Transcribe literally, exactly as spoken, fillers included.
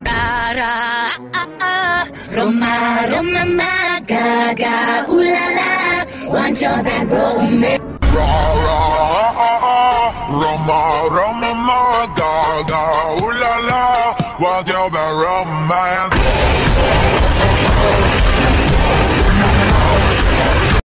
Rara, ah, ah, Roma, Roma, ma, gaga, ooh la la, want your bad romance. Roma, Roma, ma, gaga, ooh la la, what's your bad romance?